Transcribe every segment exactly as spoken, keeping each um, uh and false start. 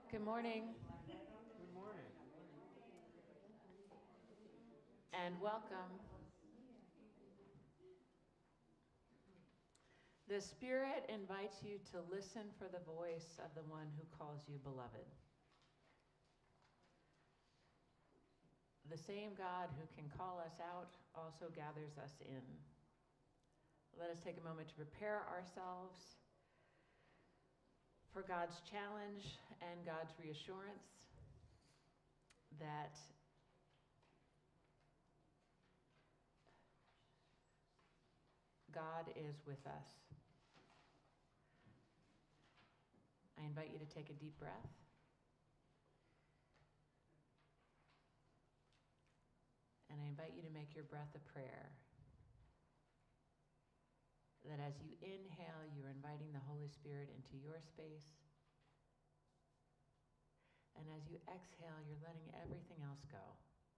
Good morning. Good morning. And welcome. The Spirit invites you to listen for the voice of the one who calls you beloved. The same God who can call us out also gathers us in. Let us take a moment to prepare ourselves for God's challenge and God's reassurance that God is with us. I invite you to take a deep breath. And I invite you to make your breath a prayer. That as you inhale, you're inviting the Holy Spirit into your space. And as you exhale, you're letting everything else go.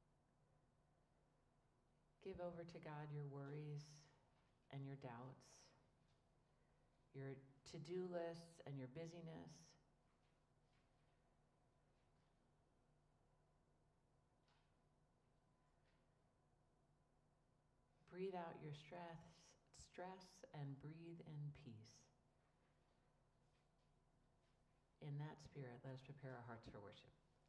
Give over to God your worries and your doubts, your to-do lists and your busyness. Breathe out your stress, stress and breathe in peace. In that spirit, let us prepare our hearts for worship.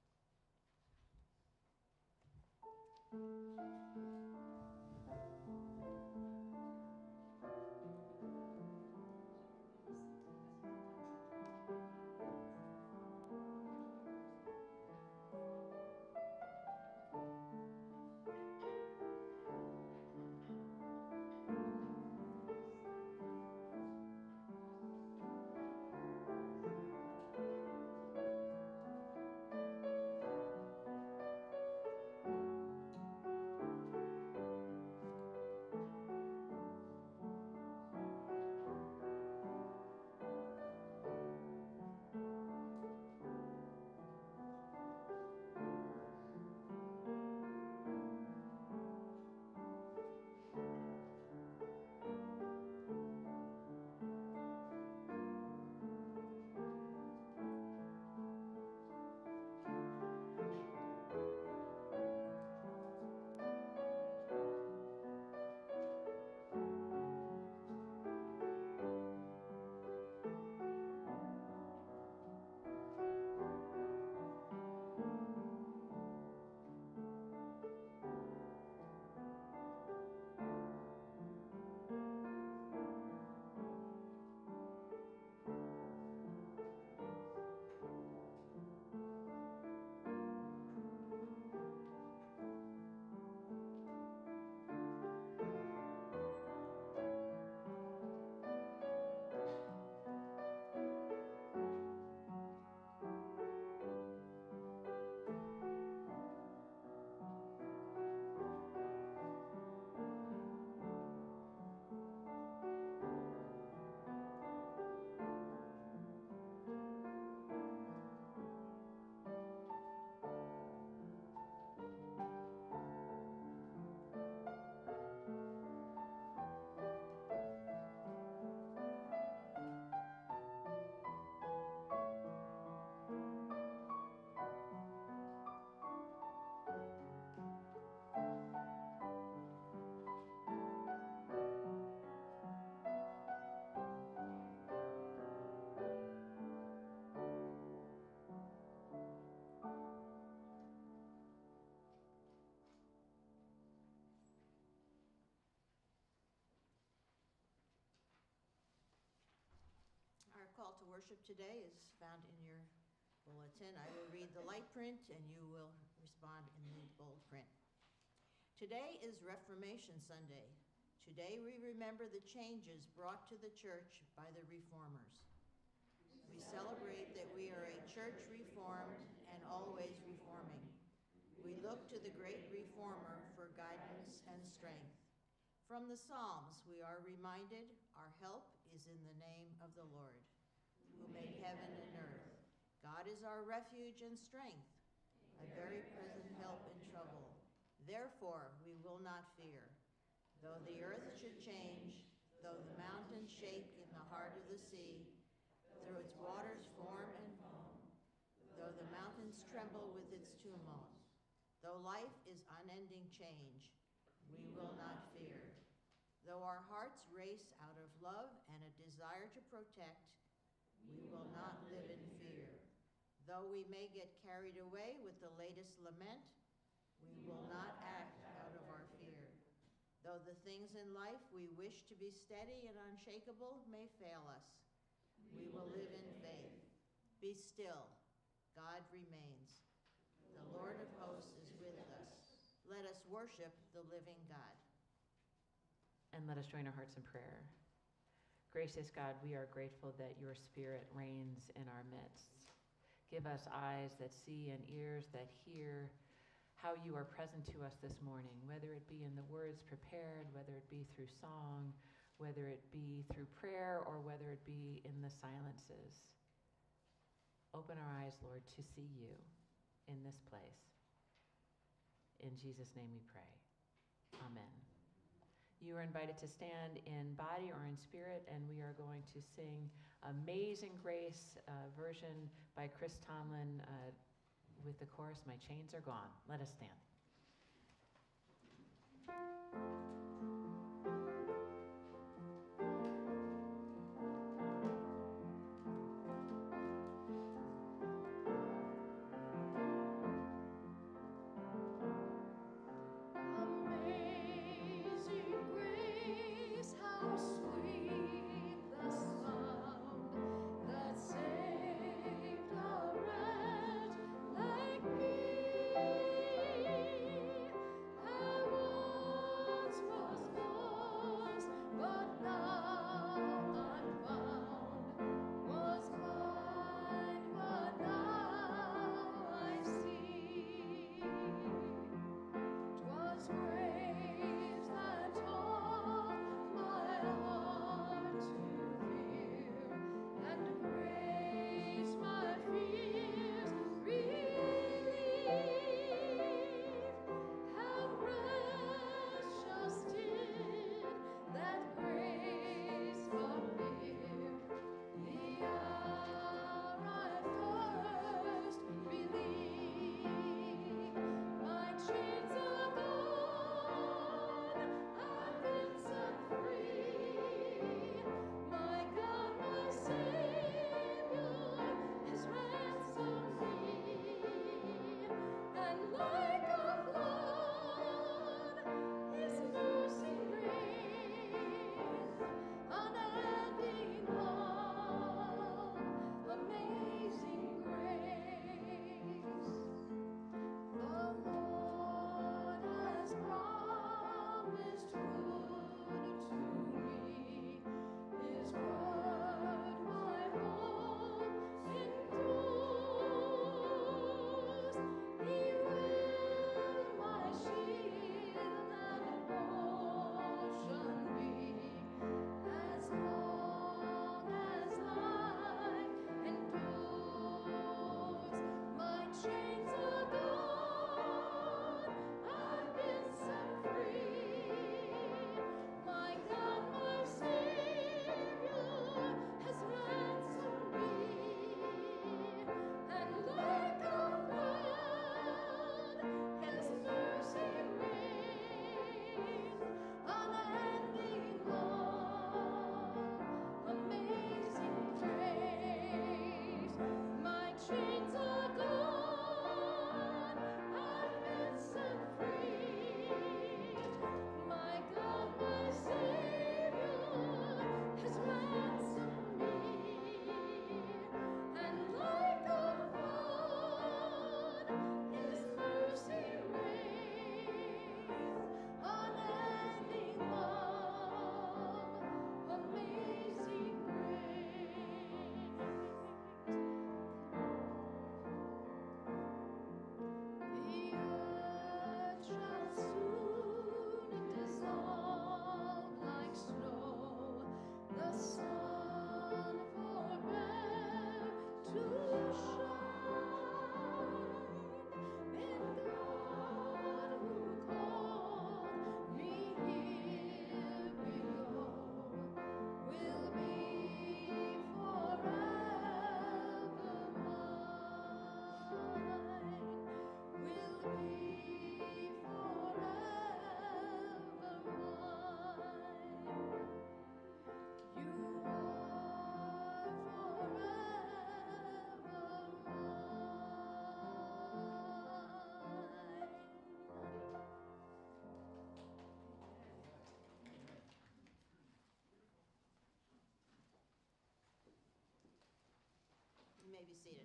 Our call to worship today is found in your bulletin. I will read the light print and you will respond in the bold print. Today is Reformation Sunday. Today we remember the changes brought to the church by the reformers. We celebrate that we are a church reformed and always reforming. We look to the great reformer for guidance and strength. From the Psalms, we are reminded our help is in the name of the Lord, who made heaven and earth. God is our refuge and strength, a very present help in trouble. Therefore, we will not fear. Though the earth should change, though the mountains shake in the heart of the sea, though its waters foam and foam, though mountains tremble with its tumult. Though life is unending change, we will not fear. Though our hearts race out of love and a desire to protect, we will not live in fear. Though we may get carried away with the latest lament, we will not act out of our fear. Though the things in life we wish to be steady and unshakable may fail us, we will live in faith. Be still, God remains. The Lord of hosts is with us. Let us worship the living God. And let us join our hearts in prayer. Gracious God, we are grateful that your Spirit reigns in our midst. Give us eyes that see and ears that hear how you are present to us this morning, whether it be in the words prepared, whether it be through song, whether it be through prayer, or whether it be in the silences. Open our eyes, Lord, to see you in this place. In Jesus' name we pray. Amen. You are invited to stand in body or in spirit, and we are going to sing Amazing Grace uh, version by Chris Tomlin uh, with the chorus, My Chains Are Gone. Let us stand. Like me, I may be seated.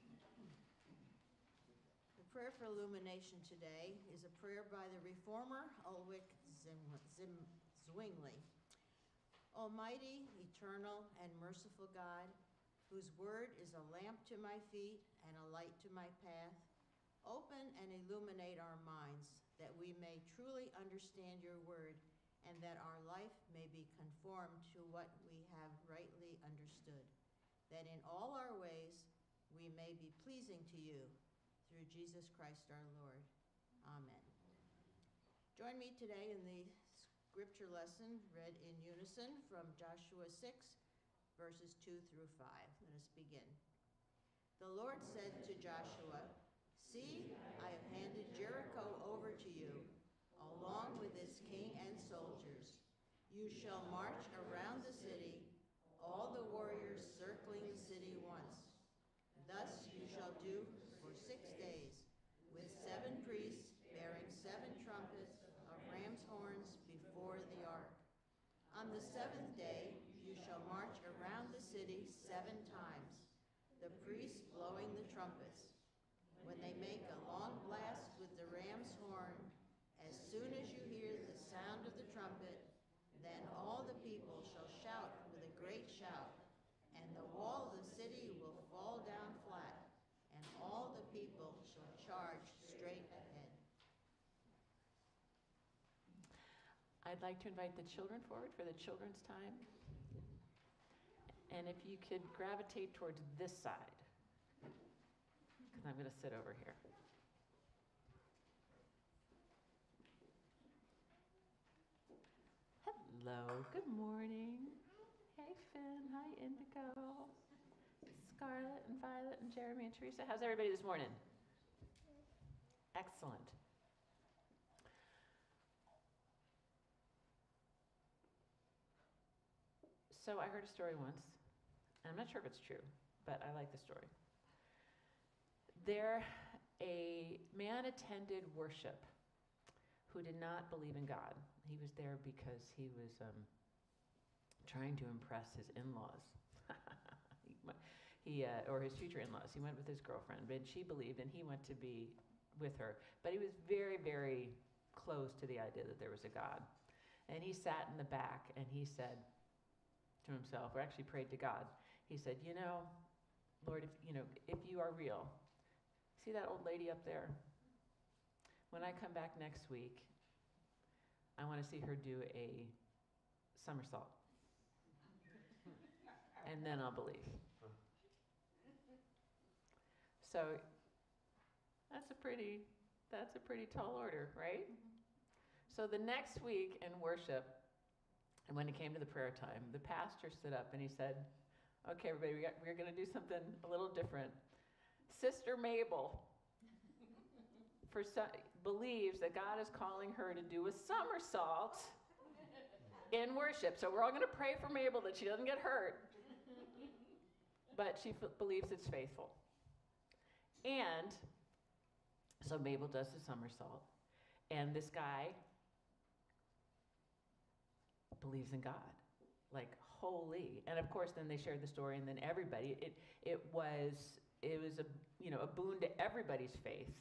The prayer for illumination today is a prayer by the reformer Ulrich Zim- Zim- Zwingli. Almighty, eternal, and merciful God, whose word is a lamp to my feet and a light to my path, open and illuminate our minds that we may truly understand your word and that our life may be conformed to what we have rightly understood, that in all our ways we may be pleasing to you, through Jesus Christ our Lord. Amen. Join me today in the scripture lesson read in unison from Joshua six, verses two through five. Let us begin. The Lord said to Joshua, "See, I have handed Jericho over to you, along with its king and soldiers. You shall march around the city, all the warriors circling the city once. Thus you shall do for six days, with seven priests bearing seven trumpets of ram's horns before the ark. On the seventh day you shall march around the city seven times, the priests blowing the trumpets. When they make a long blast with the ram's horn, as soon as you hear the sound of the trumpet, then all the people shall shout with a great shout, and the wall of the city will fall down flat, and all the people shall charge straight ahead." I'd like to invite the children forward for the children's time. And if you could gravitate towards this side, because I'm going to sit over here. Hello, good morning. Hey, Finn. Hi, Indigo. Scarlett and Violet and Jeremy and Teresa. How's everybody this morning? Excellent. So I heard a story once, and I'm not sure if it's true, but I like the story. There, a man attended worship who did not believe in God. He was there because he was um, trying to impress his in-laws. he uh, or his future in-laws. He went with his girlfriend, but she believed, and he went to be with her. But he was very, very close to the idea that there was a God. And he sat in the back, and he said to himself, or actually prayed to God, he said, "You know, Lord, if you know, if you are real, see that old lady up there? When I come back next week, I want to see her do a somersault. And then I'll believe." So that's a pretty that's a pretty tall order, right? So the next week in worship, and when it came to the prayer time, the pastor stood up and he said, "Okay, everybody, we got, we're going to do something a little different. Sister Mabel for so, believes that God is calling her to do a somersault in worship. So we're all going to pray for Mabel that she doesn't get hurt, but she f- believes it's faithful." And so Mabel does the somersault, and this guy believes in God, like holy. And of course, then they shared the story, and then everybody, it it was it was a you know a boon to everybody's faith.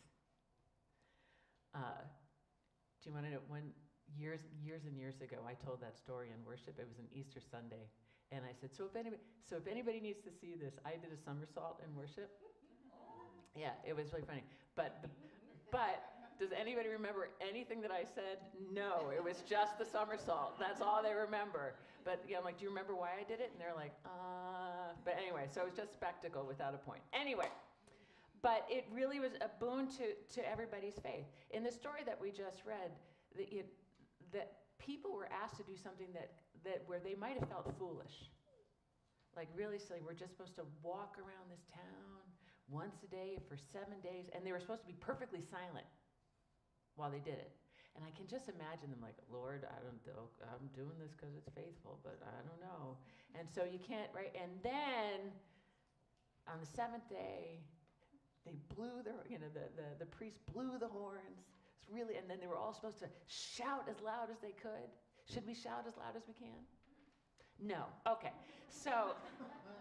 Uh, do you want to know when years years and years ago I told that story in worship? It was an Easter Sunday, and I said, so if anybody so if anybody needs to see this, I did a somersault in worship. Yeah, it was really funny. But but does anybody remember anything that I said? No, it was just the somersault. That's all they remember. But yeah, I'm like, do you remember why I did it? And they're like, uh. But anyway, so it was just spectacle without a point. Anyway, but it really was a boon to, to everybody's faith. In the story that we just read, that, it, that people were asked to do something that, that where they might have felt foolish. Like really silly. We're just supposed to walk around this town once a day for seven days, and they were supposed to be perfectly silent while they did it. And I can just imagine them like, "Lord, I don't know, I'm doing this because it's faithful, but I don't know." And so you can't, right? And then on the seventh day, they blew their, you know, the, the, the priest blew the horns. It's really, and then they were all supposed to shout as loud as they could. Should we shout as loud as we can? No. Okay. So,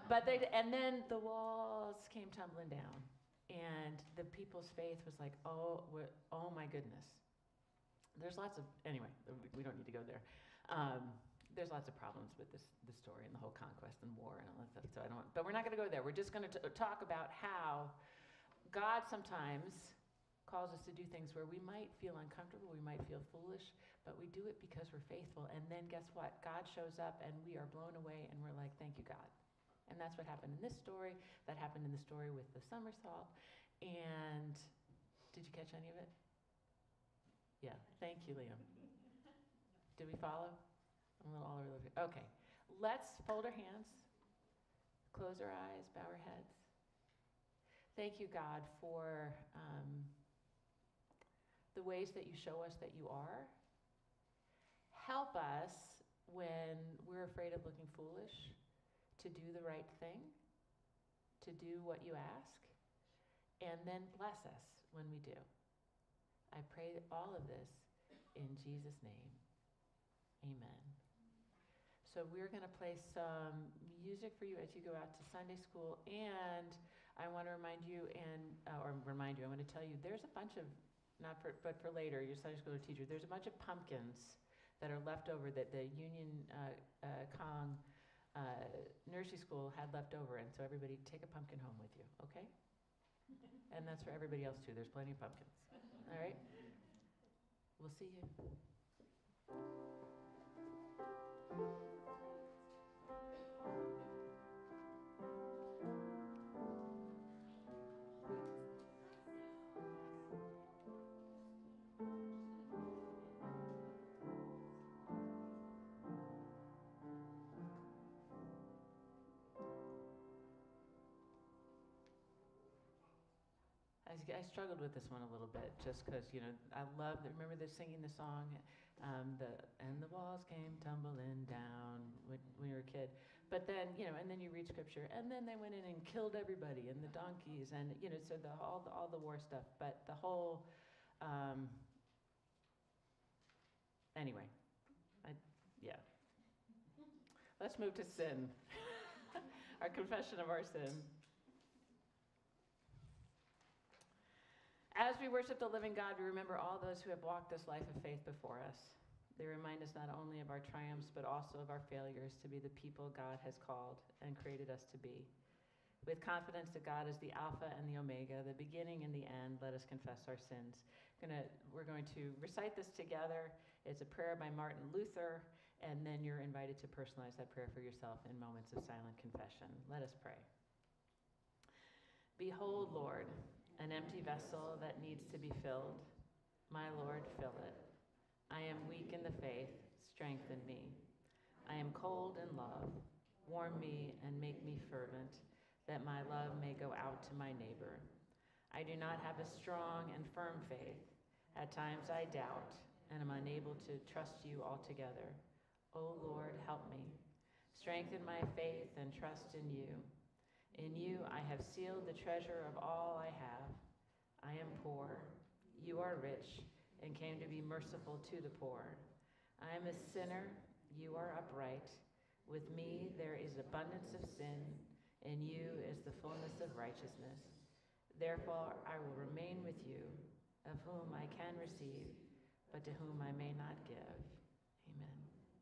But they, and then the walls came tumbling down, and the people's faith was like, oh, we're- oh my goodness. There's lots of, anyway, we- we don't need to go there. Um, there's lots of problems with this, this story and the whole conquest and war and all that stuff. So I don't, but we're not going to go there. We're just going to talk about how God sometimes calls us to do things where we might feel uncomfortable, we might feel foolish, but we do it because we're faithful. And then guess what? God shows up and we are blown away and we're like, thank you, God. And that's what happened in this story. That happened in the story with the somersault. And did you catch any of it? Yeah, thank you, Liam. Did we follow? I'm a little all over the place. Okay, let's fold our hands, close our eyes, bow our heads. Thank you, God, for um, the ways that you show us that you are. Help us when we're afraid of looking foolish to do the right thing, to do what you ask, and then bless us when we do. I pray all of this in Jesus' name. Amen. So we're going to play some music for you as you go out to Sunday school, and I want to remind you, and uh, or remind you, I want to tell you, there's a bunch of, not for, but for later, your Sunday school teacher, there's a bunch of pumpkins that are left over that the Union uh, uh, Kong uh, nursery school had left over, and so everybody take a pumpkin home with you, okay? And that's for everybody else too. There's plenty of pumpkins. All right? We'll see you. I, I struggled with this one a little bit just because, you know, I love, remember the singing the song, um, the and the walls came tumbling down when, when you were a kid. But then, you know, and then you read scripture, and then they went in and killed everybody, and the donkeys, and, you know, so the, all, the, all the war stuff. But the whole, um, anyway, I, yeah. Let's move to sin, our confession of our sin. As we worship the living God, we remember all those who have walked this life of faith before us. They remind us not only of our triumphs, but also of our failures to be the people God has called and created us to be. With confidence that God is the Alpha and the Omega, the beginning and the end, let us confess our sins. Gonna, we're going to recite this together. It's a prayer by Martin Luther, and then you're invited to personalize that prayer for yourself in moments of silent confession. Let us pray. Behold, Lord, an empty vessel that needs to be filled. My Lord, fill it. I am weak in the faith, strengthen me. I am cold in love, warm me and make me fervent, that my love may go out to my neighbor. I do not have a strong and firm faith. At times I doubt and am unable to trust you altogether. O Lord, help me. Strengthen my faith and trust in you. In you I have sealed the treasure of all I have. I am poor, you are rich, and came to be merciful to the poor. I am a sinner, you are upright. With me there is abundance of sin, in you is the fullness of righteousness. Therefore I will remain with you, of whom I can receive, but to whom I may not give. Amen.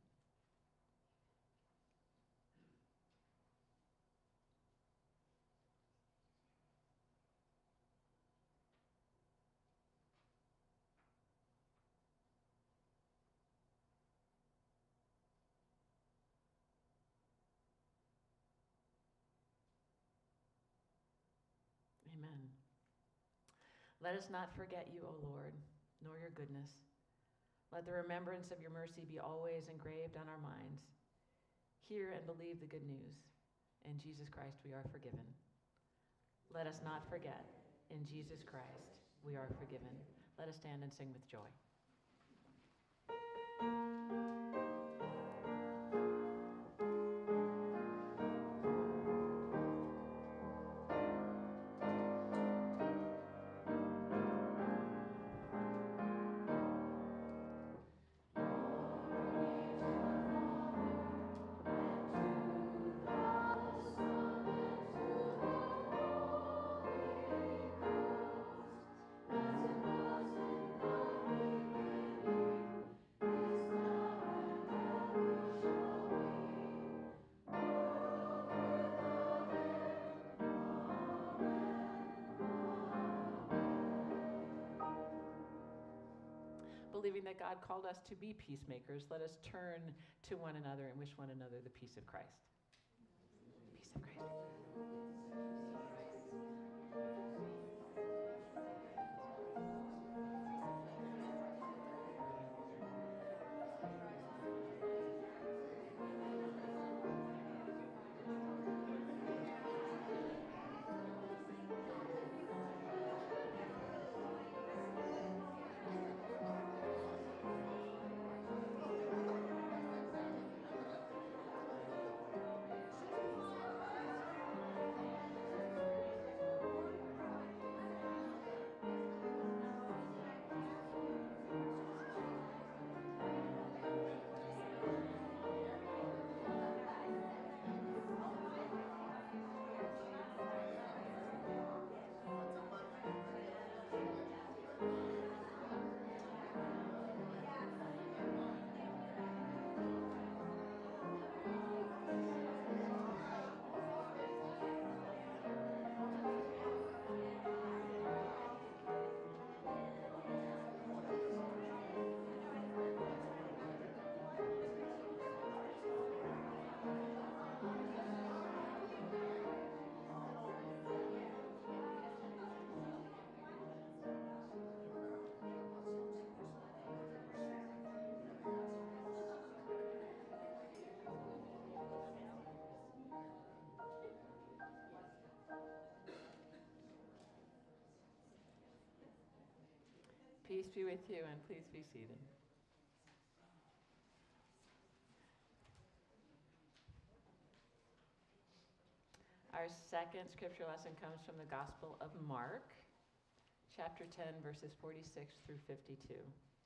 Amen. Let us not forget you, O Lord, nor your goodness. Let the remembrance of your mercy be always engraved on our minds. Hear and believe the good news. In Jesus Christ we are forgiven. Let us not forget, in Jesus Christ we are forgiven. Let us stand and sing with joy. believing that God called us to be peacemakers, let us turn to one another and wish one another the peace of Christ. Peace of Christ. Peace be with you, and please be seated. Our second scripture lesson comes from the Gospel of Mark, chapter ten, verses forty-six through fifty-two.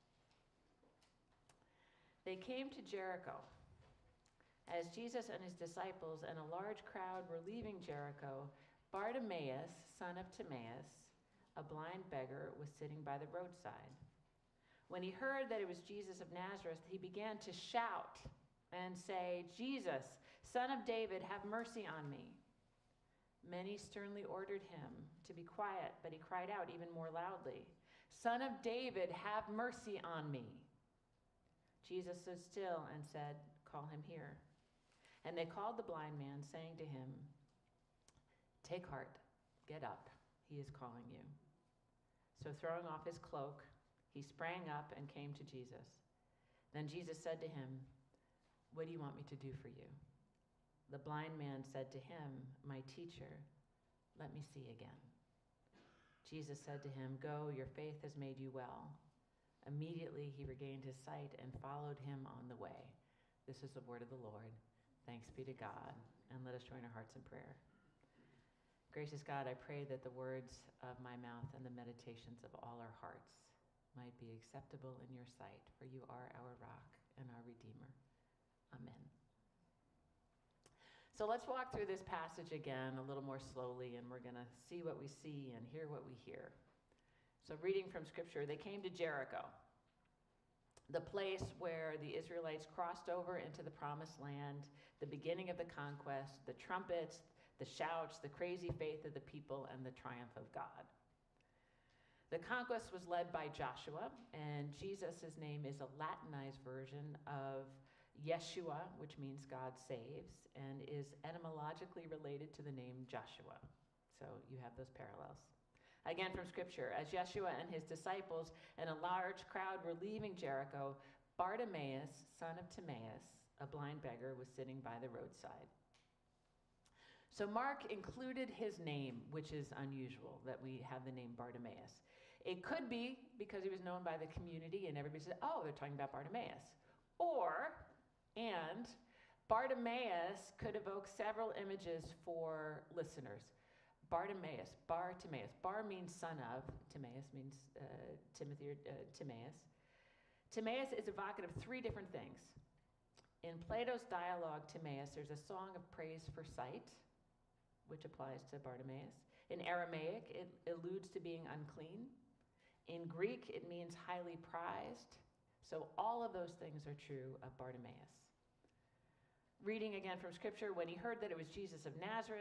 They came to Jericho. As Jesus and his disciples and a large crowd were leaving Jericho, Bartimaeus, son of Timaeus, a blind beggar, was sitting by the roadside. When he heard that it was Jesus of Nazareth, he began to shout and say, "Jesus, Son of David, have mercy on me." Many sternly ordered him to be quiet, but he cried out even more loudly, "Son of David, have mercy on me." Jesus stood still and said, "Call him here." And they called the blind man, saying to him, "Take heart, get up, he is calling you." So throwing off his cloak, he sprang up and came to Jesus. Then Jesus said to him, "What do you want me to do for you?" The blind man said to him, "My teacher, let me see again." Jesus said to him, "Go, your faith has made you well." Immediately he regained his sight and followed him on the way. This is the word of the Lord. Thanks be to God, and let us join our hearts in prayer. Gracious God, I pray that the words of my mouth and the meditations of all our hearts might be acceptable in your sight, for you are our rock and our Redeemer. Amen. So let's walk through this passage again a little more slowly, and we're going to see what we see and hear what we hear. So reading from Scripture, they came to Jericho, the place where the Israelites crossed over into the Promised Land, the beginning of the conquest, the trumpets, the shouts, the crazy faith of the people, and the triumph of God. The conquest was led by Joshua, and Jesus' name is a Latinized version of Yeshua, which means God saves, and is etymologically related to the name Joshua. So you have those parallels. Again from Scripture, as Yeshua and his disciples and a large crowd were leaving Jericho, Bartimaeus, son of Timaeus, a blind beggar, was sitting by the roadside. So Mark included his name, which is unusual that we have the name Bartimaeus. It could be because he was known by the community and everybody said, "Oh, they're talking about Bartimaeus." Or, and Bartimaeus could evoke several images for listeners. Bartimaeus, Bar-Timaeus. Bar means son of, Timaeus means uh, Timothy or uh, Timaeus. Timaeus is evocative of three different things. In Plato's dialogue, Timaeus, there's a song of praise for sight, which applies to Bartimaeus. In Aramaic, it alludes to being unclean. In Greek, it means highly prized. So all of those things are true of Bartimaeus. Reading again from Scripture, when he heard that it was Jesus of Nazareth,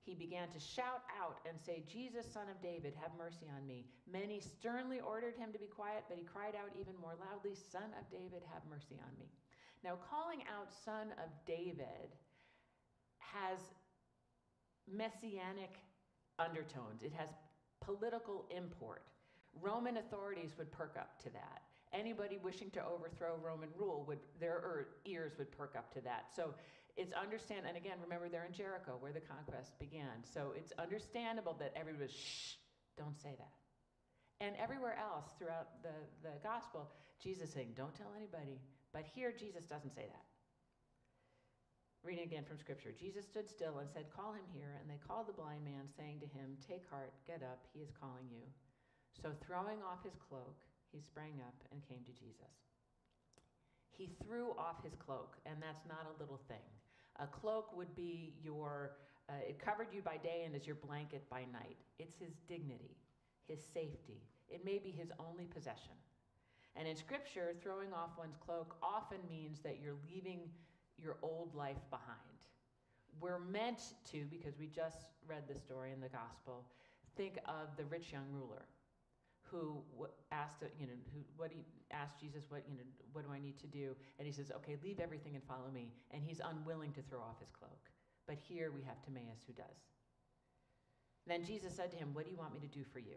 he began to shout out and say, "Jesus, Son of David, have mercy on me." Many sternly ordered him to be quiet, but he cried out even more loudly, "Son of David, have mercy on me." Now, calling out Son of David has messianic undertones. It has political import. Roman authorities would perk up to that. Anybody wishing to overthrow Roman rule, would their er, ears would perk up to that. So it's understand, and again, remember they're in Jericho where the conquest began. So it's understandable that everybody was, shh, don't say that. And everywhere else throughout the, the gospel, Jesus saying, don't tell anybody. But here, Jesus doesn't say that. Reading again from Scripture. Jesus stood still and said, "Call him here." And they called the blind man, saying to him, "Take heart, get up, he is calling you." So throwing off his cloak, he sprang up and came to Jesus. He threw off his cloak, and that's not a little thing. A cloak would be your, uh, it covered you by day and is your blanket by night. It's his dignity, his safety. It may be his only possession. And in Scripture, throwing off one's cloak often means that you're leaving your old life behind. We're meant to, because we just read the story in the gospel, think of the rich young ruler who asked, you know, who what he asked Jesus, what you know, what do I need to do? And he says, okay, leave everything and follow me. And he's unwilling to throw off his cloak. But here we have Timaeus who does. Then Jesus said to him, "What do you want me to do for you?"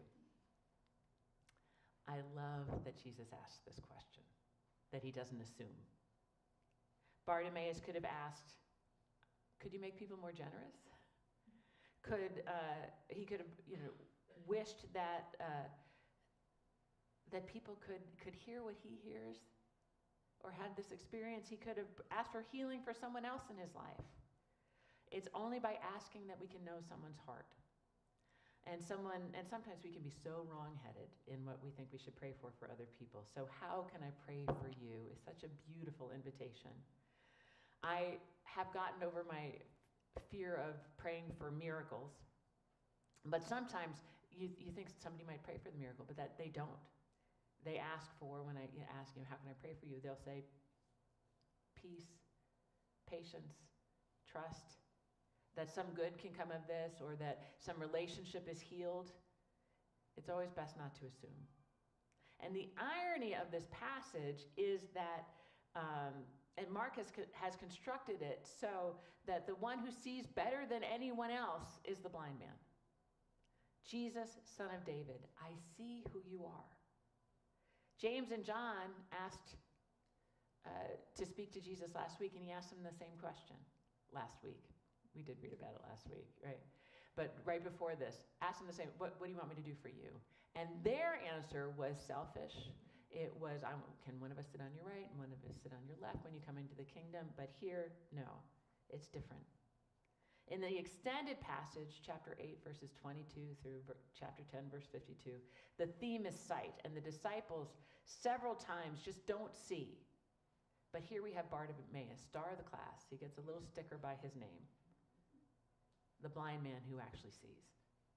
I love that Jesus asks this question, that he doesn't assume. Bartimaeus could have asked, could you make people more generous? Could uh, he could have, you know, wished that uh, that people could could hear what he hears, or had this experience. He could have asked for healing for someone else in his life. It's only by asking that we can know someone's heart. And someone, and sometimes we can be so wrong-headed in what we think we should pray for for other people. So how can I pray for you is such a beautiful invitation. I have gotten over my fear of praying for miracles, but sometimes you, you think somebody might pray for the miracle, but that they don't. They ask for, when I ask you, how can I pray for you? They'll say, peace, patience, trust, that some good can come of this, or that some relationship is healed. It's always best not to assume. And the irony of this passage is that, um, and Mark has, has constructed it so that the one who sees better than anyone else is the blind man. Jesus, Son of David, I see who you are. James and John asked uh, to speak to Jesus last week, and he asked them the same question last week. We did read about it last week, right? But right before this, asked them the same, what, what do you want me to do for you? And their answer was selfish. It was, I'm, can one of us sit on your right and one of us sit on your left when you come into the kingdom? But here, no, it's different. In the extended passage, chapter eight, verses twenty-two through chapter ten, verse fifty-two, the theme is sight, and the disciples several times just don't see. But here we have Bartimaeus, star of the class. He gets a little sticker by his name. The blind man who actually sees.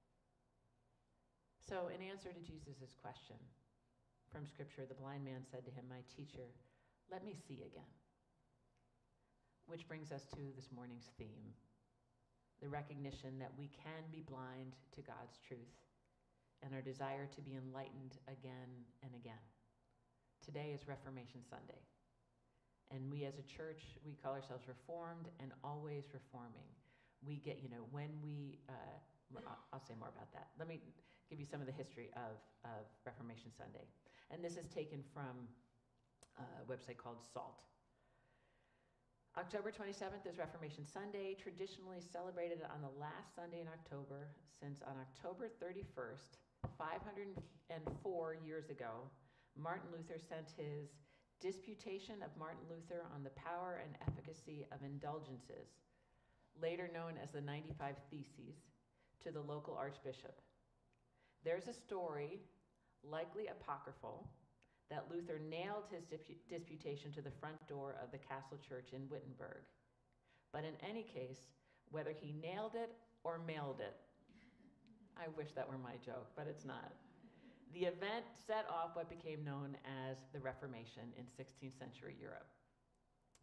So in answer to Jesus' question from Scripture, the blind man said to him, "My teacher, let me see again." Which brings us to this morning's theme, the recognition that we can be blind to God's truth and our desire to be enlightened again and again. Today is Reformation Sunday. And we as a church, we call ourselves Reformed and always reforming. We get, you know, when we, uh, I'll say more about that. Let me give you some of the history of, of Reformation Sunday. And this is taken from a website called SALT. October twenty-seventh is Reformation Sunday, traditionally celebrated on the last Sunday in October, since on October thirty-first, five hundred four years ago, Martin Luther sent his Disputation of Martin Luther on the Power and Efficacy of Indulgences, later known as the ninety-five Theses, to the local archbishop. There's a story, likely apocryphal, that Luther nailed his dispu- disputation to the front door of the castle church in Wittenberg. But in any case, whether he nailed it or mailed it, I wish that were my joke, but it's not. The event set off what became known as the Reformation in sixteenth century Europe.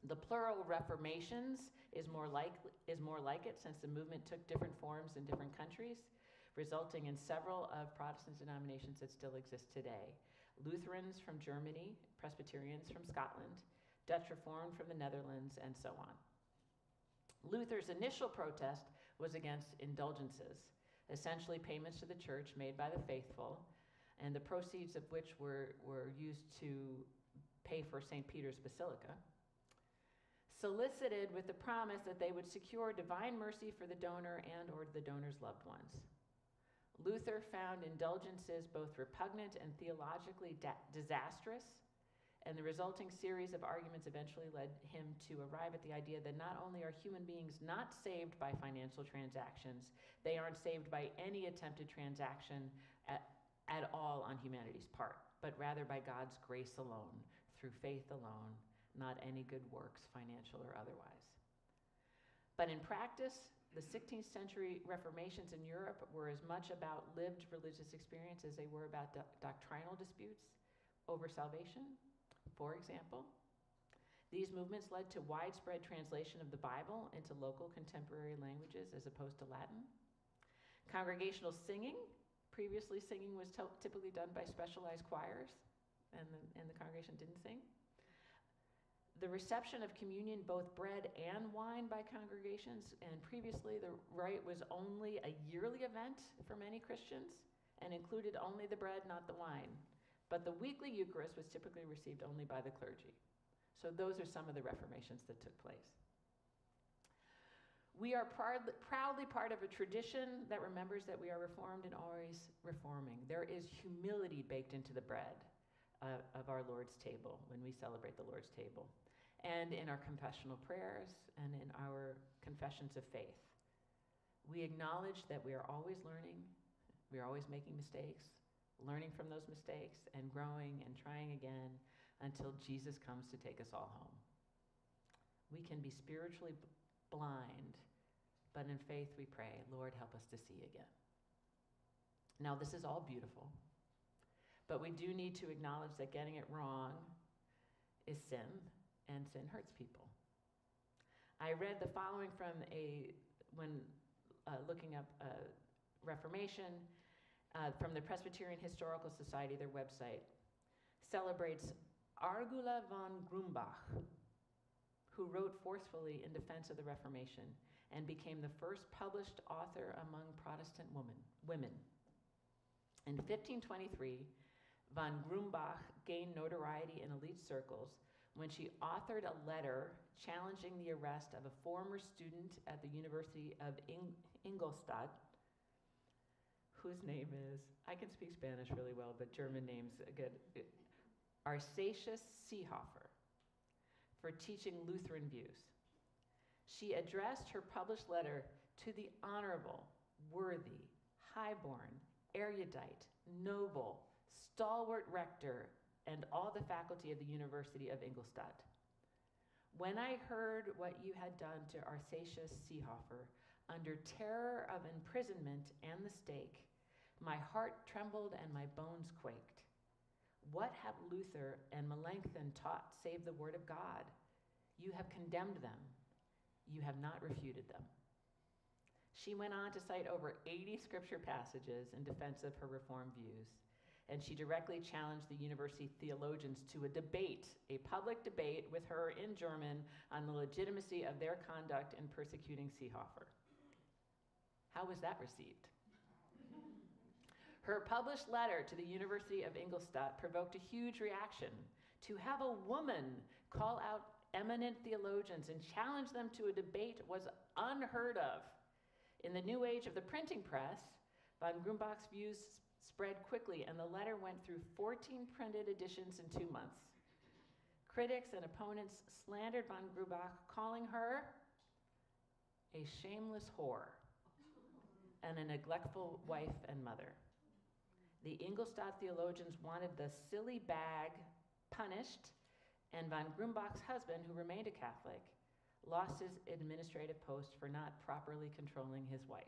The plural reformations is more like, is more like it, since the movement took different forms in different countries, resulting in several of Protestant denominations that still exist today. Lutherans from Germany, Presbyterians from Scotland, Dutch Reformed from the Netherlands, and so on. Luther's initial protest was against indulgences, essentially payments to the church made by the faithful, and the proceeds of which were, were used to pay for Saint Peter's Basilica, solicited with the promise that they would secure divine mercy for the donor and or the donor's loved ones. Luther found indulgences both repugnant and theologically da- disastrous, and the resulting series of arguments eventually led him to arrive at the idea that not only are human beings not saved by financial transactions, they aren't saved by any attempted transaction at, at all on humanity's part, but rather by God's grace alone, through faith alone, not any good works, financial or otherwise. But in practice, the sixteenth century Reformations in Europe were as much about lived religious experience as they were about do- doctrinal disputes over salvation. For example, these movements led to widespread translation of the Bible into local contemporary languages as opposed to Latin. Congregational singing, previously singing was t- typically done by specialized choirs, and the, and the congregation didn't sing. The reception of communion, both bread and wine, by congregations, and previously the rite was only a yearly event for many Christians and included only the bread, not the wine. But the weekly Eucharist was typically received only by the clergy. So those are some of the reformations that took place. We are proud, proudly part of a tradition that remembers that we are reformed and always reforming. There is humility baked into the bread uh, of our Lord's table when we celebrate the Lord's table, and in our confessional prayers and in our confessions of faith. We acknowledge that we are always learning, we are always making mistakes, learning from those mistakes and growing and trying again until Jesus comes to take us all home. We can be spiritually b- blind, but in faith we pray, Lord, help us to see again. Now, this is all beautiful, but we do need to acknowledge that getting it wrong is sin, and sin hurts people. I read the following from a, when uh, looking up uh, Reformation, uh, from the Presbyterian Historical Society, their website, celebrates Argula von Grumbach, who wrote forcefully in defense of the Reformation and became the first published author among Protestant woman, women. In fifteen twenty-three, von Grumbach gained notoriety in elite circles when she authored a letter challenging the arrest of a former student at the University of Ing- Ingolstadt, whose name is, I can speak Spanish really well, but German names are good, Arsacius Seehofer, for teaching Lutheran views. She addressed her published letter to the honorable, worthy, highborn, erudite, noble, stalwart rector, and all the faculty of the University of Ingolstadt. When I heard what you had done to Arsacius Seehofer under terror of imprisonment and the stake, my heart trembled and my bones quaked. What have Luther and Melanchthon taught save the word of God? You have condemned them. You have not refuted them. She went on to cite over eighty scripture passages in defense of her Reform views, and she directly challenged the university theologians to a debate, a public debate with her in German on the legitimacy of their conduct in persecuting Seehofer. How was that received? Her published letter to the University of Ingolstadt provoked a huge reaction. To have a woman call out eminent theologians and challenge them to a debate was unheard of. In the new age of the printing press, von Grumbach's views spread quickly, and the letter went through fourteen printed editions in two months. Critics and opponents slandered von Grumbach, calling her a shameless whore and a neglectful wife and mother. The Ingolstadt theologians wanted the silly bag punished, and von Grumbach's husband, who remained a Catholic, lost his administrative post for not properly controlling his wife.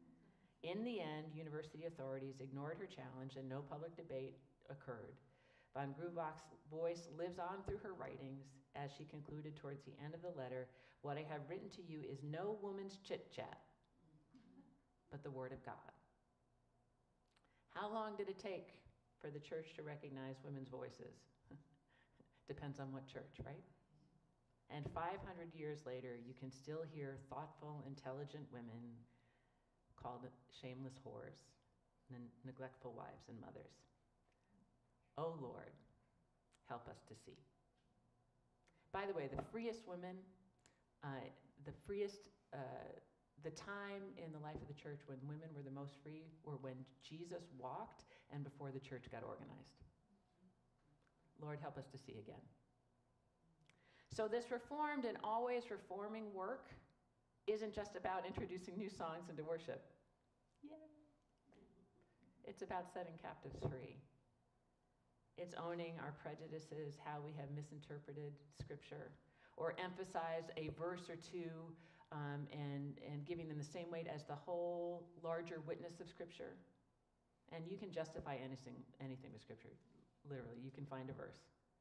In the end, university authorities ignored her challenge and no public debate occurred. Von Grubach's voice lives on through her writings as she concluded towards the end of the letter, "What I have written to you is no woman's chit-chat, but the Word of God." How long did it take for the church to recognize women's voices? Depends on what church, right? And five hundred years later, you can still hear thoughtful, intelligent women called shameless whores, n- neglectful wives and mothers. Oh Lord, help us to see. By the way, the freest women, uh, the freest, uh, the time in the life of the church when women were the most free were when Jesus walked and before the church got organized. Lord, help us to see again. So this reformed and always reforming work isn't just about introducing new songs into worship. Yay! It's about setting captives free. It's owning our prejudices, how we have misinterpreted Scripture, or emphasized a verse or two um, and, and giving them the same weight as the whole larger witness of Scripture. And you can justify anything, anything with Scripture. Literally, you can find a verse.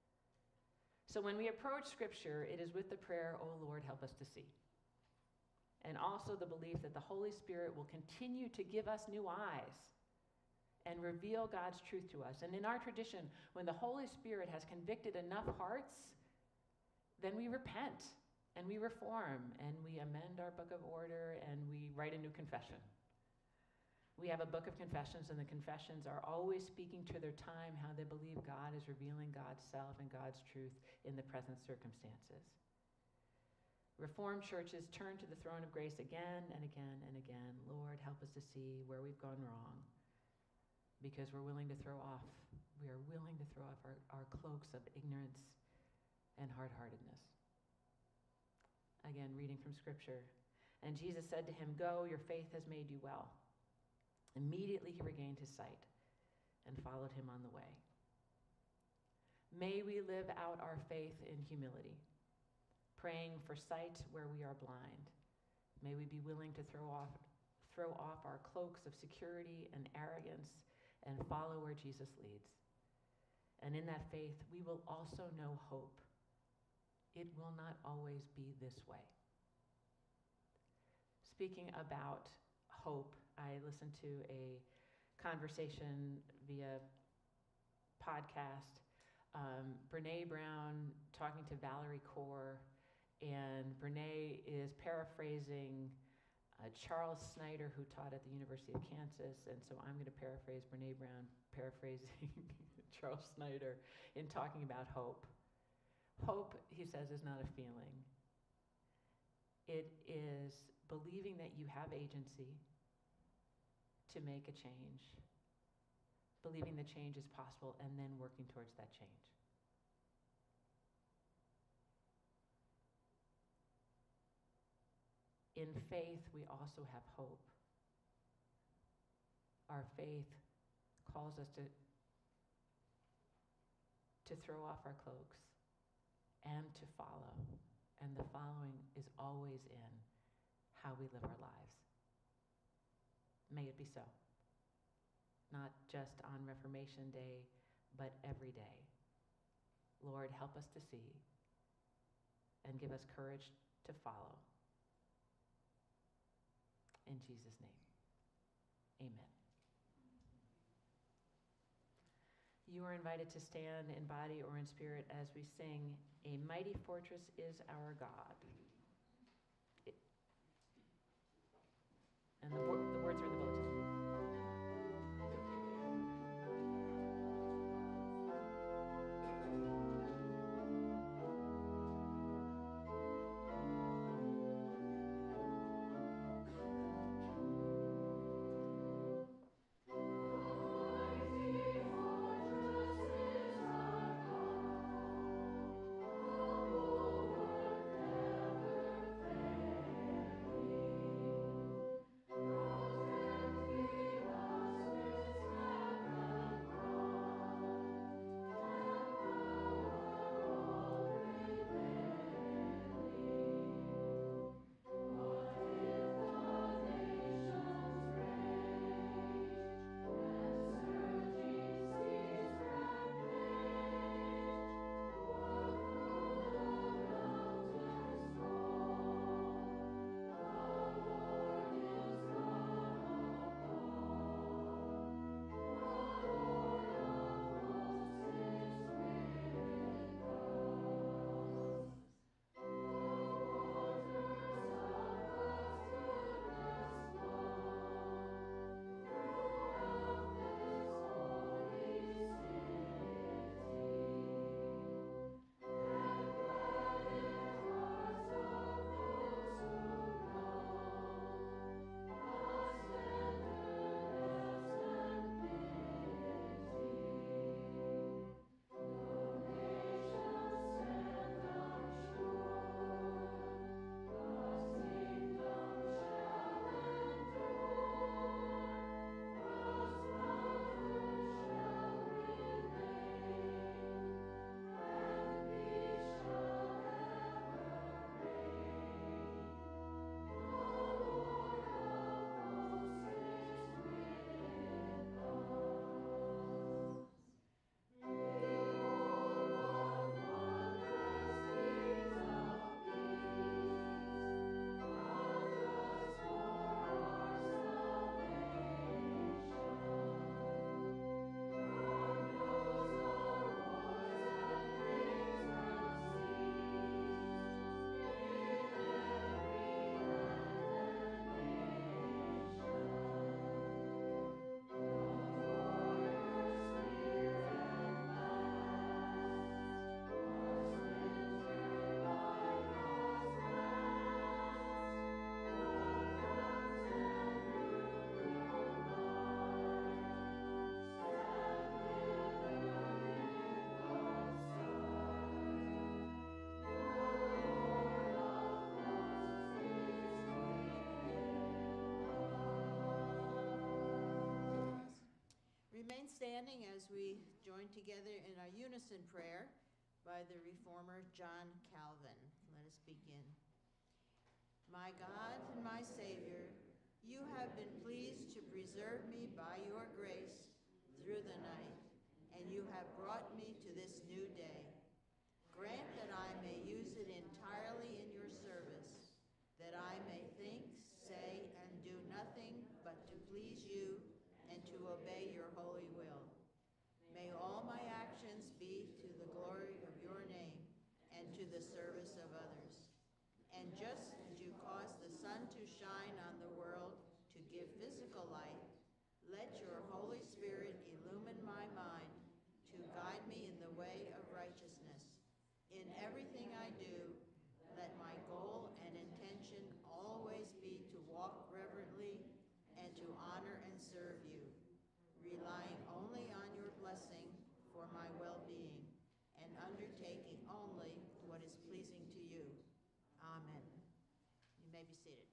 So when we approach Scripture, it is with the prayer, "Oh Lord, help us to see." And also the belief that the Holy Spirit will continue to give us new eyes and reveal God's truth to us. And in our tradition, when the Holy Spirit has convicted enough hearts, then we repent and we reform and we amend our book of order and we write a new confession. We have a book of confessions, and the confessions are always speaking to their time, how they believe God is revealing God's self and God's truth in the present circumstances. Reformed churches turn to the throne of grace again and again and again. Lord, help us to see where we've gone wrong, because we're willing to throw off, we are willing to throw off our, our cloaks of ignorance and hard-heartedness. Again, reading from Scripture. And Jesus said to him, "Go, your faith has made you well." Immediately he regained his sight and followed him on the way. May we live out our faith in humility, praying for sight where we are blind. May we be willing to throw off, throw off our cloaks of security and arrogance and follow where Jesus leads. And in that faith, we will also know hope. It will not always be this way. Speaking about hope, I listened to a conversation via podcast. Um, Brene Brown talking to Valerie Kaur, and Brene is paraphrasing uh, Charles Snyder, who taught at the University of Kansas, and so I'm going to paraphrase Brene Brown, paraphrasing Charles Snyder in talking about hope. Hope, he says, is not a feeling. It is believing that you have agency to make a change, believing that change is possible, and then working towards that change. In faith, we also have hope. Our faith calls us to, to throw off our cloaks and to follow. And the following is always in how we live our lives. May it be so. Not just on Reformation Day, but every day. Lord, help us to see and give us courage to follow. In Jesus' name, amen. You are invited to stand in body or in spirit as we sing, "A Mighty Fortress is Our God." It, and the, the words are in the bulletin. standing as we join together in our unison prayer by the Reformer John Calvin. Let us begin. My God and my Savior, you have been pleased to preserve me by your grace through the night, and you have brought me to this new day. Grant that I may use it entirely in your service, that I may think, say, and do nothing but to please you and to obey your holy will. May all my actions be to the glory of your name and to the service of others. And just as you cause the sun to shine on the world to give physical light, let your Holy Spirit illumine my mind to guide me in the way of righteousness. In everything I do, let my goal and intention always be to walk reverently and to honor and serve you, relying only on your blessing for my well-being and undertaking only what is pleasing to you. Amen. You may be seated.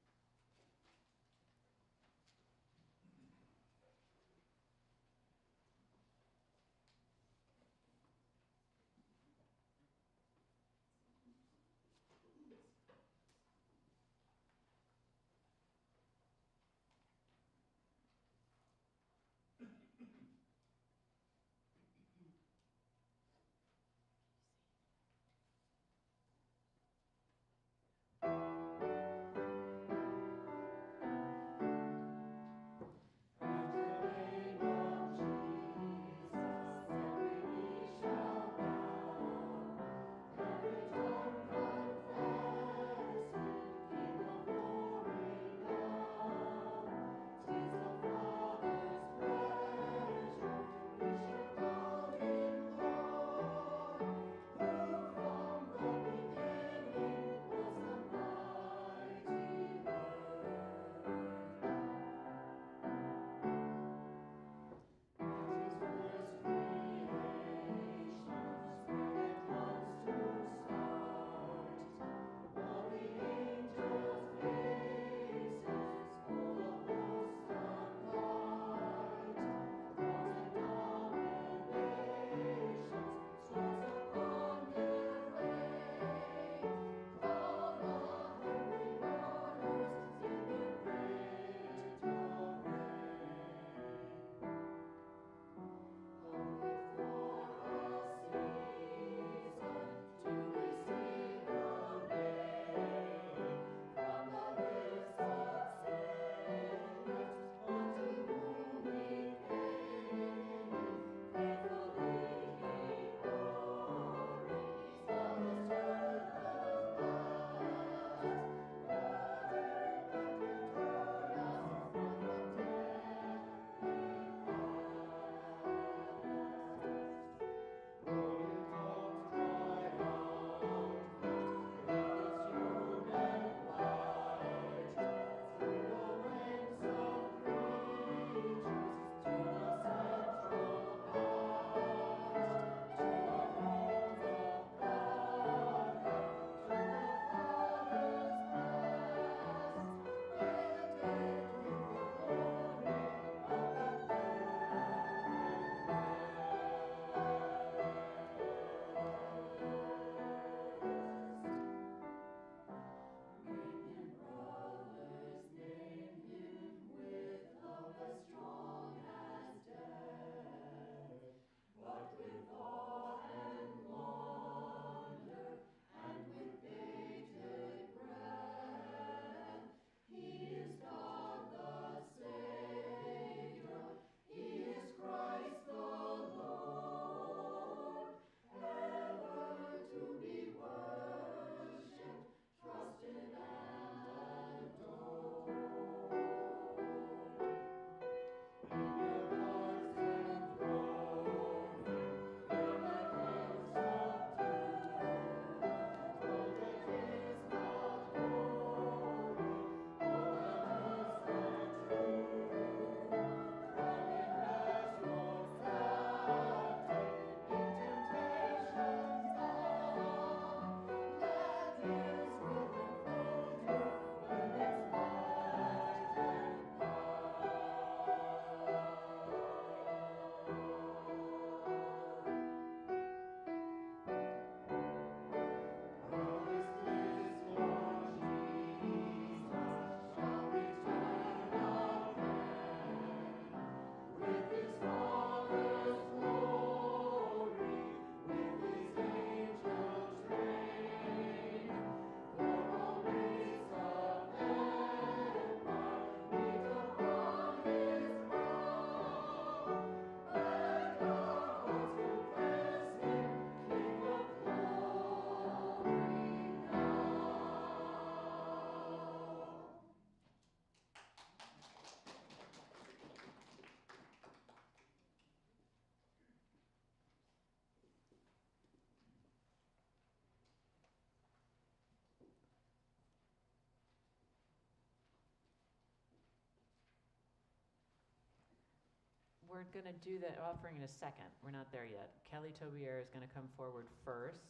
we're going to do the offering in a second. We're not there yet. Kelly Tobier is going to come forward first.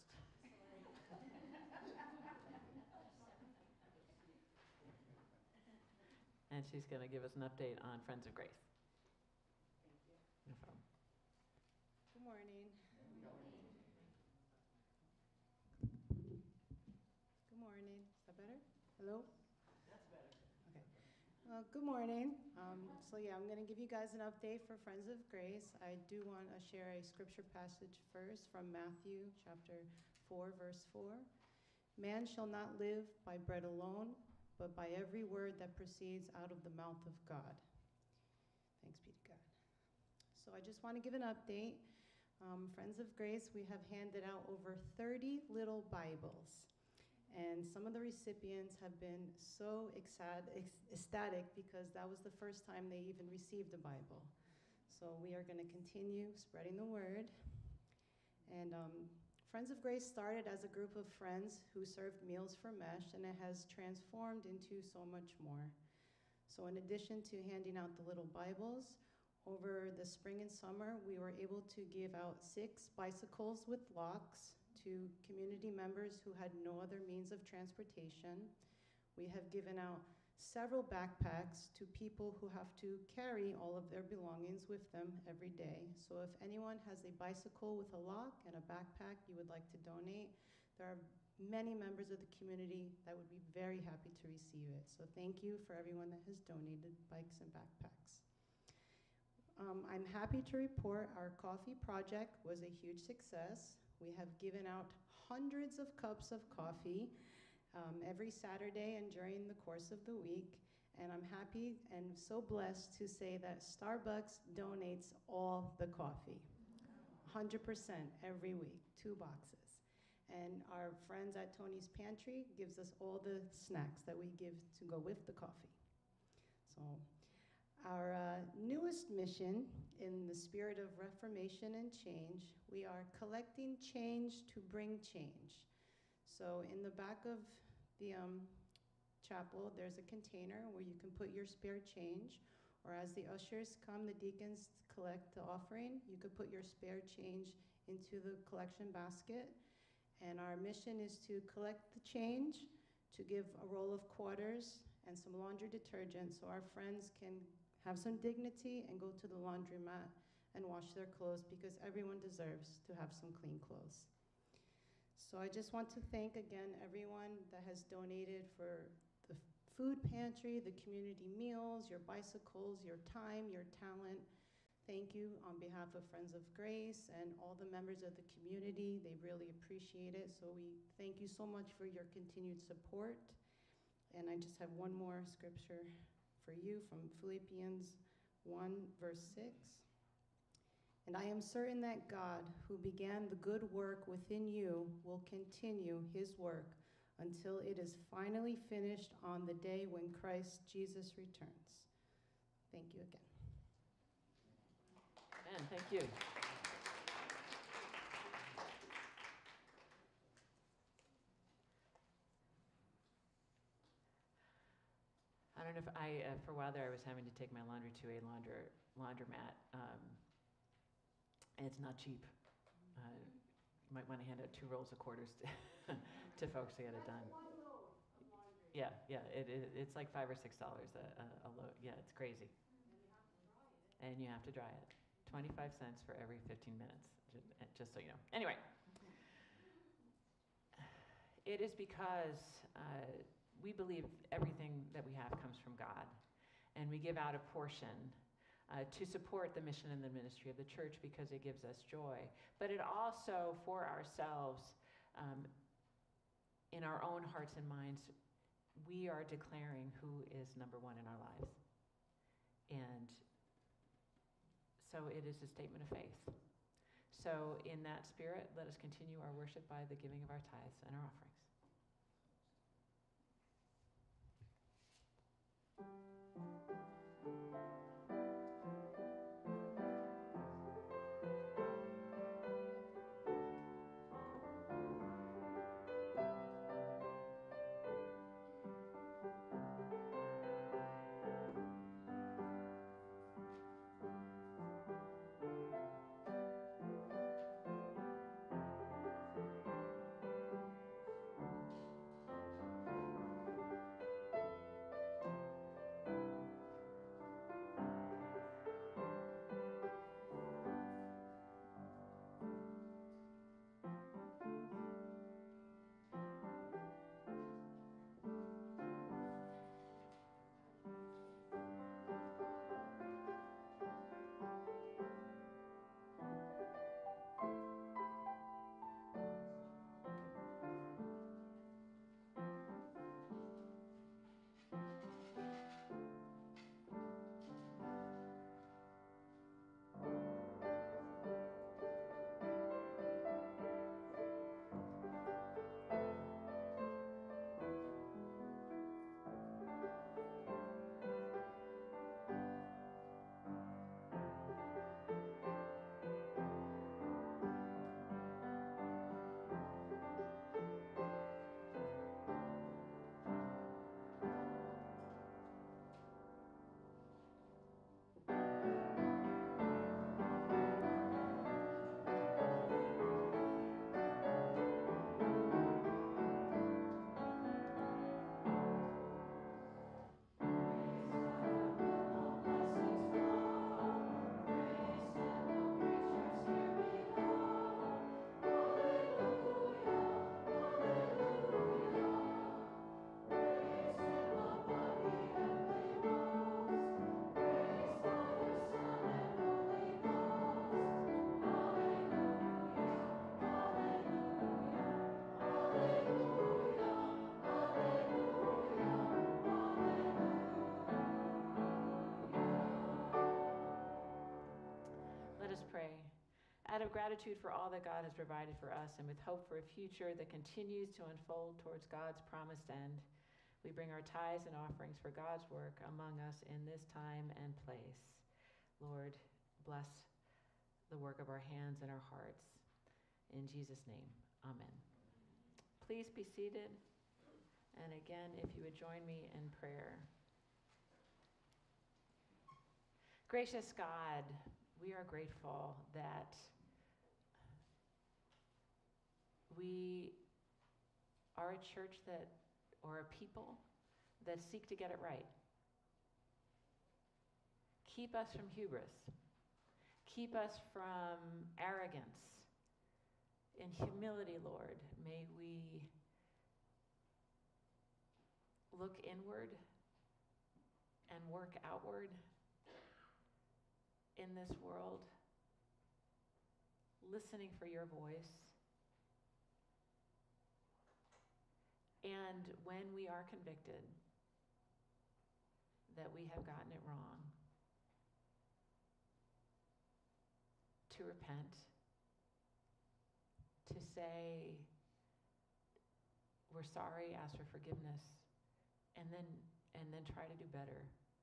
And she's going to give us an update on Friends of Grace. Thank you. No problem. Good morning. Good morning. Good morning. Is that better? Hello? That's better. Okay. Well, good morning. Um, so yeah, I'm going to give you guys an update for Friends of Grace. I do want to share a scripture passage first from Matthew chapter four, verse four. Man shall not live by bread alone, but by every word that proceeds out of the mouth of God. Thanks be to God. So I just want to give an update. Um, Friends of Grace, we have handed out over thirty little Bibles. And some of the recipients have been so ecstad- ecstatic because that was the first time they even received a Bible. So we are going to continue spreading the word. And um, Friends of Grace started as a group of friends who served meals for Mesh, and it has transformed into so much more. So in addition to handing out the little Bibles, over the spring and summer, we were able to give out six bicycles with locks to community members who had no other means of transportation. We have given out several backpacks to people who have to carry all of their belongings with them every day. So if anyone has a bicycle with a lock and a backpack you would like to donate, there are many members of the community that would be very happy to receive it. So thank you for everyone that has donated bikes and backpacks. Um, I'm happy to report our coffee project was a huge success. We have given out hundreds of cups of coffee um, every Saturday and during the course of the week. And I'm happy and so blessed to say that Starbucks donates all the coffee, one hundred percent every week, two boxes. And our friends at Tony's Pantry gives us all the snacks that we give to go with the coffee. So our uh, newest mission in the spirit of reformation and change, we are collecting change to bring change. So in the back of the um, chapel, there's a container where you can put your spare change, or as the ushers come, the deacons collect the offering, you could put your spare change into the collection basket. And our mission is to collect the change, to give a roll of quarters and some laundry detergent so our friends can have some dignity and go to the laundromat and wash their clothes, because everyone deserves to have some clean clothes. So I just want to thank again everyone that has donated for the food pantry, the community meals, your bicycles, your time, your talent. Thank you on behalf of Friends of Grace and all the members of the community. They really appreciate it. So we thank you so much for your continued support. And I just have one more scripture for you from Philippians one, verse six. And I am certain that God, who began the good work within you, will continue his work until it is finally finished on the day when Christ Jesus returns. Thank you again. Amen. Thank you. I don't know if I, uh, for a while there, I was having to take my laundry to a launder, laundromat. Um, and it's not cheap. Uh, you might want to hand out two rolls of quarters to, to folks to get it done. Yeah, yeah, it, it, it's like five or six dollars a, a, a load. Yeah, it's crazy. And you have to dry it. twenty-five cents for every fifteen minutes, just, just so you know. Anyway, it is because uh, we believe everything that we have comes from God, and we give out a portion uh, to support the mission and the ministry of the church because it gives us joy. But it also, for ourselves, um, in our own hearts and minds, we are declaring who is number one in our lives. And so it is a statement of faith. So in that spirit, let us continue our worship by the giving of our tithes and our offerings. Out of gratitude for all that God has provided for us and with hope for a future that continues to unfold towards God's promised end, we bring our tithes and offerings for God's work among us in this time and place. Lord, bless the work of our hands and our hearts. In Jesus' name, amen. Please be seated. And again, if you would join me in prayer. Gracious God, we are grateful that we are a church that, or a people that seek to get it right. Keep us from hubris. Keep us from arrogance. In humility, Lord, may we look inward and work outward in this world, listening for your voice. And when we are convicted that we have gotten it wrong, to repent, to say we're sorry, ask for forgiveness, and then and then try to do better.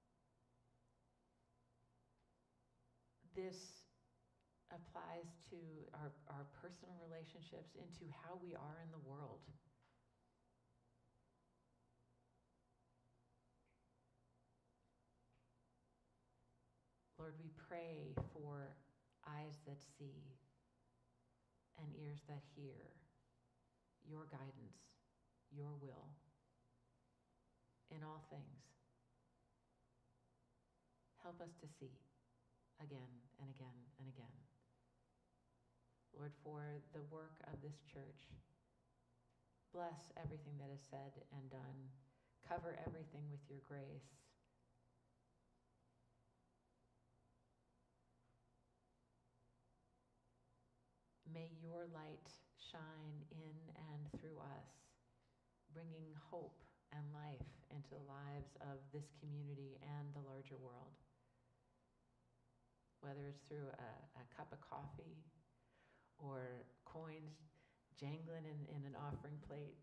This applies to our, our personal relationships, into how we are in the world. Lord, we pray for eyes that see and ears that hear your guidance, your will in all things. Help us to see again and again and again. Lord, for the work of this church, bless everything that is said and done. Cover everything with your grace. May your light shine in and through us, bringing hope and life into the lives of this community and the larger world. Whether it's through a, a cup of coffee or coins jangling in, in an offering plate,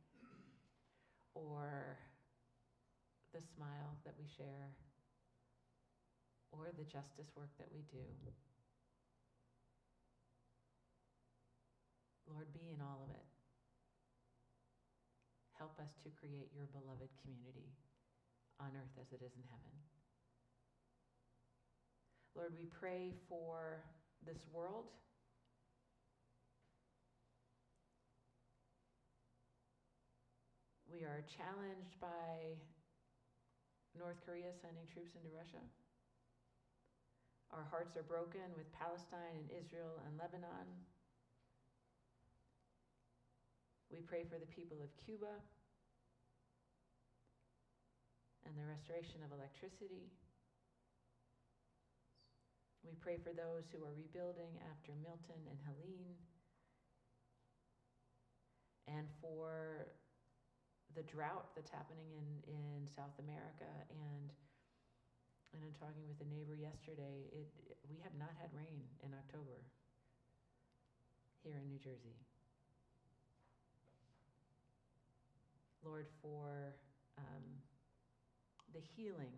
or the smile that we share, or the justice work that we do. Lord, be in all of it. Help us to create your beloved community on earth as it is in heaven. Lord, we pray for this world. We are challenged by North Korea sending troops into Russia. Our hearts are broken with Palestine and Israel and Lebanon. We pray for the people of Cuba and the restoration of electricity. We pray for those who are rebuilding after Milton and Helene, and for the drought that's happening in, in South America. And, and in talking with a neighbor yesterday, it, it, we have not had rain in October here in New Jersey. Lord, for um, the healing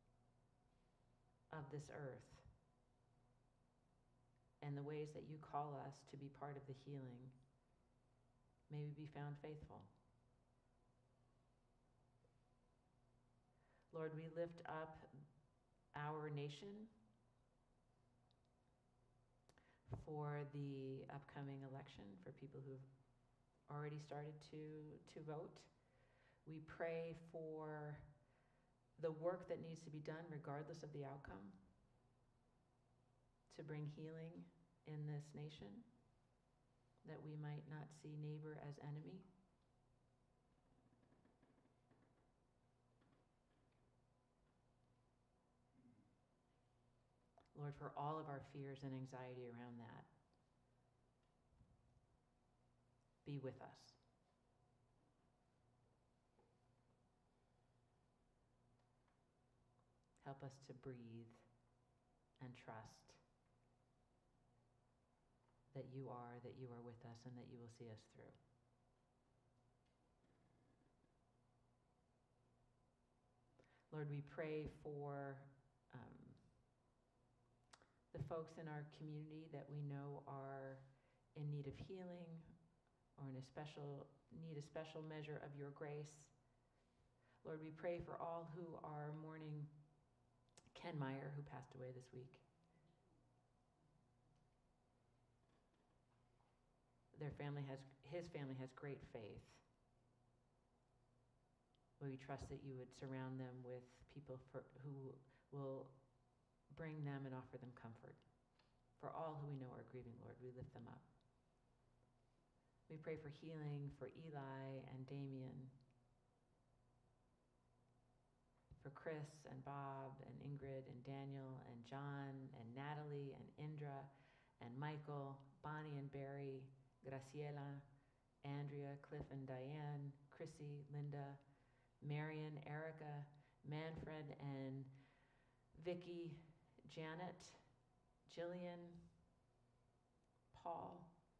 of this earth and the ways that you call us to be part of the healing, may we be found faithful. Lord, we lift up our nation for the upcoming election, for people who've already started to, to vote. We pray for the work that needs to be done regardless of the outcome to bring healing in this nation, that we might not see neighbor as enemy. Lord, for all of our fears and anxiety around that, be with us. Help us to breathe and trust that you are, that you are with us, and that you will see us through. Lord, we pray for um, the folks in our community that we know are in need of healing or in a special need a special measure of your grace. Lord, we pray for all who are mourning Ken Meyer, who passed away this week. Their family has, his family has great faith. We trust that you would surround them with people for, who will bring them and offer them comfort. For all who we know are grieving, Lord, we lift them up. We pray for healing for Eli and Damien, for Chris and Bob and Ingrid and Daniel and John and Natalie and Indra and Michael, Bonnie and Barry, Graciela, Andrea, Cliff and Diane, Chrissy, Linda, Marion, Erica, Manfred and Vicky, Janet, Jillian, Paul,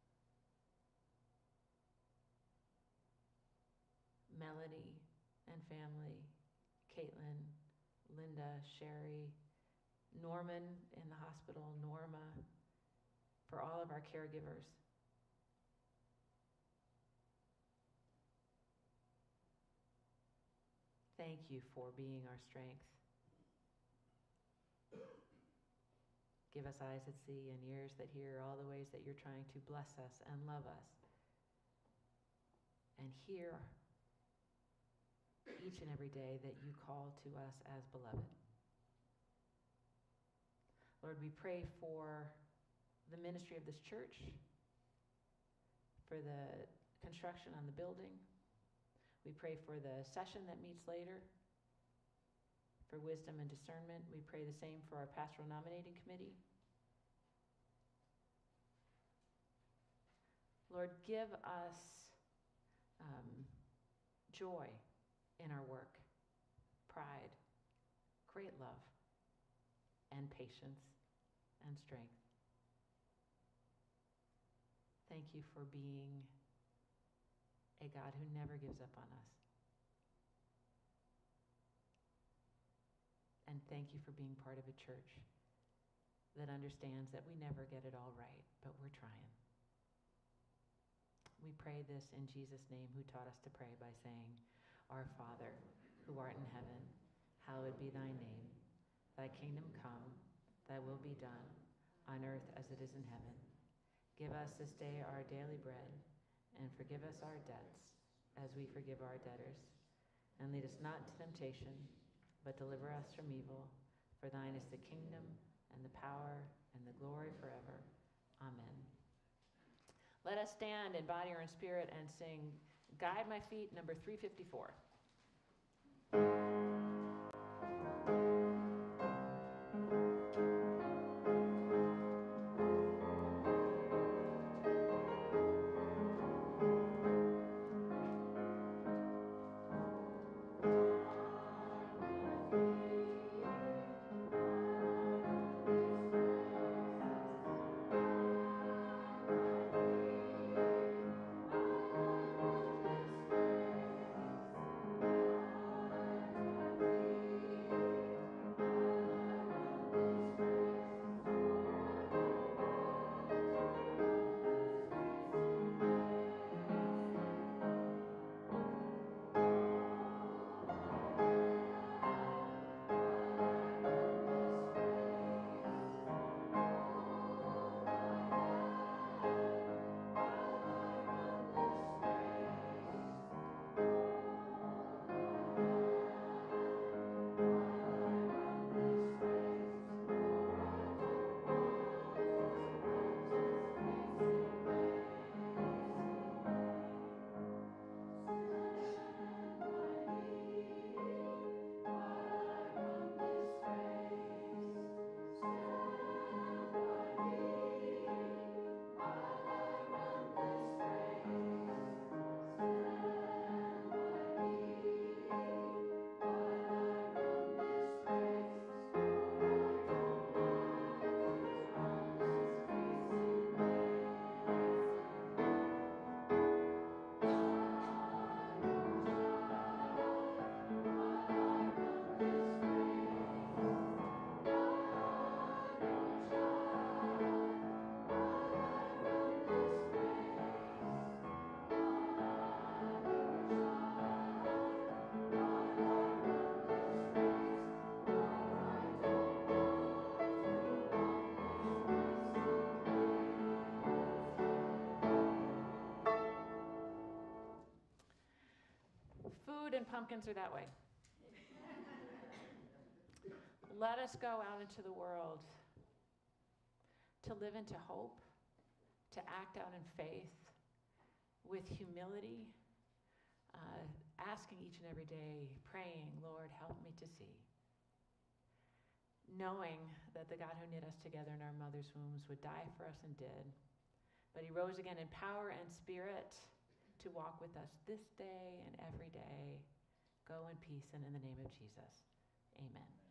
Melody and family, Caitlin, Linda, Sherry, Norman in the hospital, Norma, for all of our caregivers. Thank you for being our strength. Give us eyes that see and ears that hear all the ways that you're trying to bless us and love us. And hear each and every day that you call to us as beloved. Lord, we pray for the ministry of this church, for the construction on the building. We pray for the session that meets later, for wisdom and discernment. We pray the same for our pastoral nominating committee. Lord, give us um, joy in our work, pride, great love, and patience and strength. Thank you for being a God who never gives up on us. And thank you for being part of a church that understands that we never get it all right, but we're trying. We pray this in Jesus' name, who taught us to pray by saying, Our Father, who art in heaven, hallowed be thy name. Thy kingdom come, thy will be done, on earth as it is in heaven. Give us this day our daily bread, and forgive us our debts, as we forgive our debtors. And lead us not into temptation, but deliver us from evil. For thine is the kingdom, and the power, and the glory forever. Amen. Let us stand in body or in spirit and sing Guide My Feet, number three fifty-four. and pumpkins are that way. Let us go out into the world to live into hope, to act out in faith, with humility, uh, asking each and every day, praying, Lord, help me to see. Knowing that the God who knit us together in our mother's wombs would die for us and did, but he rose again in power and spirit to walk with us this day and every day. Go in peace and in the name of Jesus. Amen.